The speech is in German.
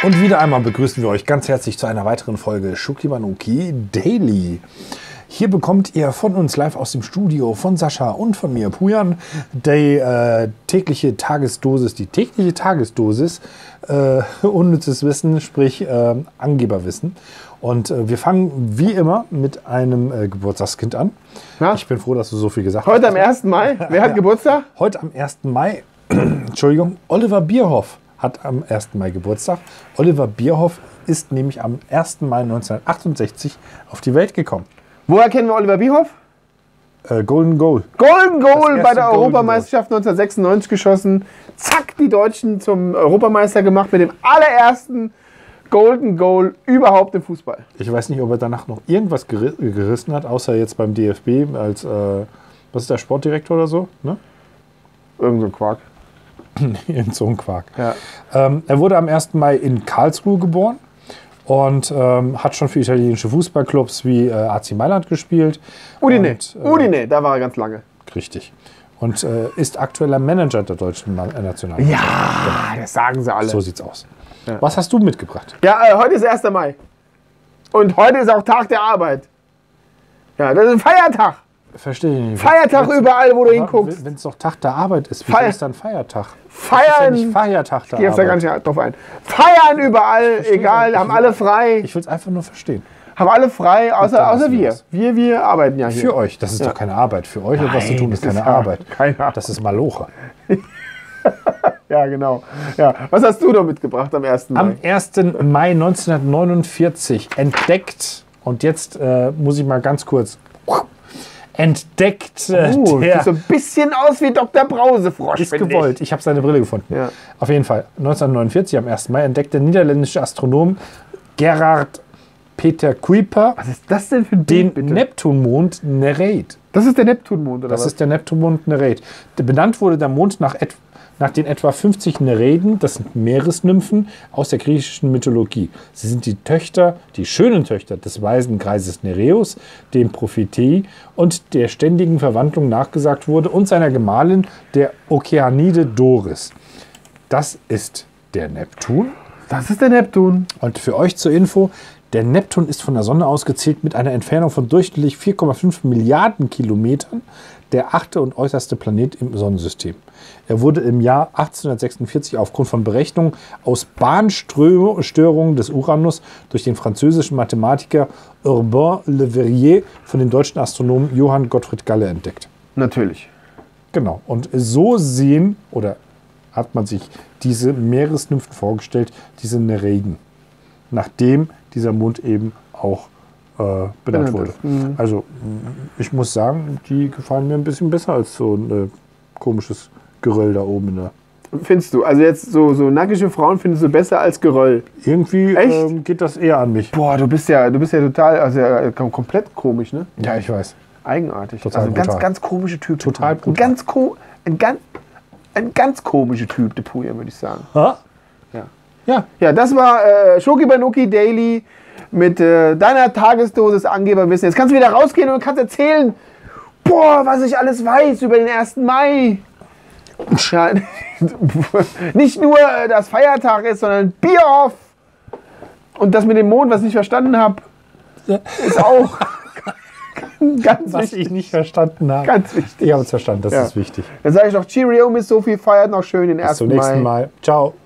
Und wieder einmal begrüßen wir euch ganz herzlich zu einer weiteren Folge Schoki Banoki Daily. Hier bekommt ihr von uns live aus dem Studio, von Sascha und von mir, Pujan, die tägliche Tagesdosis, unnützes Wissen, sprich Angeberwissen. Und wir fangen wie immer mit einem Geburtstagskind an. Ja? Ich bin froh, dass du so viel gesagt hast. Heute am 1. Mai. Wer hat Geburtstag? Heute am 1. Mai, Entschuldigung, Oliver Bierhoff hat am 1. Mai Geburtstag. Oliver Bierhoff ist nämlich am 1. Mai 1968 auf die Welt gekommen. Woher kennen wir Oliver Bierhoff? Golden Goal. Golden Goal bei der Golden Europameisterschaft 1996 geschossen. Zack, die Deutschen zum Europameister gemacht mit dem allerersten Golden Goal überhaupt im Fußball. Ich weiß nicht, ob er danach noch irgendwas gerissen hat, außer jetzt beim DFB als, was ist der Sportdirektor oder so? Ne? Irgend so ein Quark. Irgend so ein Quark. Ja. Er wurde am 1. Mai in Karlsruhe geboren und hat schon für italienische Fußballclubs wie AC Mailand gespielt. Udine, Und, Udine, da war er ganz lange. Richtig. Und ist aktueller Manager der deutschen Nationalmannschaft. Ja, das sagen sie alle. So sieht's aus. Ja. Was hast du mitgebracht? Ja, heute ist 1. Mai. Und heute ist auch Tag der Arbeit. Ja, das ist ein Feiertag. Verstehe ich nicht. Feiertag überall, wo du hinguckst. Wenn es doch Tag der Arbeit ist, wieso ist dann Feiertag? Feiern. Das ist ja nicht Feiertag der Ich gehe da gar Arbeit. nicht drauf ein. Feiern überall, egal, haben alle frei. Ich will es einfach nur verstehen. Haben alle frei, dann außer lassen wir wir. das. Wir arbeiten ja hier. Für euch, das ist doch keine Arbeit. Für euch etwas zu tun ist das keine ist ja Arbeit. keine Arbeit. Das ist Maloche. Ja, genau. Ja. Was hast du da mitgebracht am 1. Mai? Am 1. Mai 1949 entdeckt, und jetzt muss ich mal ganz kurz, entdeckt Sieht der... so ein bisschen aus wie Dr. Brausefrosch, Ist finde gewollt. Ich habe seine Brille gefunden. Ja. Auf jeden Fall. 1949, am 1. Mai, entdeckt der niederländische Astronom Gerard Peter Kuiper Was ist das denn für ein den Bild, bitte? Neptunmond Nereid. Das ist der Neptunmond, oder Das was? ist der Neptunmond Nereid. Benannt wurde der Mond nach den etwa 50 Nereiden, das sind Meeresnymphen aus der griechischen Mythologie. Sie sind die schönen Töchter des weisen Greises Nereus, dem Prophetei und der ständigen Verwandlung nachgesagt wurde, und seiner Gemahlin, der Okeanide Doris. Das ist der Neptun. Das ist der Neptun. Und für euch zur Info, der Neptun ist von der Sonne aus gezählt mit einer Entfernung von durchschnittlich 4,5 Milliarden Kilometern der 8. und äußerste Planet im Sonnensystem. Er wurde im Jahr 1846 aufgrund von Berechnungen aus Bahnstörungen des Uranus durch den französischen Mathematiker Urbain Le Verrier von dem deutschen Astronomen Johann Gottfried Galle entdeckt. Natürlich. Genau. Und so hat man sich diese Meeresnymphen vorgestellt, diese Nereiden, nachdem dieser Mond eben auch benannt wurde. Also ich muss sagen, die gefallen mir ein bisschen besser als so ein komisches Geröll da oben in der... Findest du? Also jetzt so nackige Frauen findest du besser als Geröll? Irgendwie Echt? geht das eher an mich. Boah, du bist ja total, also komplett komisch, ne? Ja, ich weiß. Eigenartig. Total also brutal. ganz komische Typ. Total brutal. Ein ganz komischer Typ, der Puja, würde ich sagen. Ha? Ja. Ja. Ja, das war Schoki Banoki Daily mit deiner Tagesdosis Angeberwissen. Jetzt kannst du wieder rausgehen und kannst erzählen, boah, was ich alles weiß über den 1. Mai. Ja, nicht nur, dass Feiertag ist, sondern Bierhoff. Und das mit dem Mond, was ich nicht verstanden habe, ist auch ganz Was wichtig. ich nicht verstanden habe. Ganz wichtig. Ich habe es verstanden, das Ja. ist wichtig. Dann sage ich noch Cheerio, Miss Sophie, feiert noch schön den 1. Bis zum nächsten Mal. Ciao.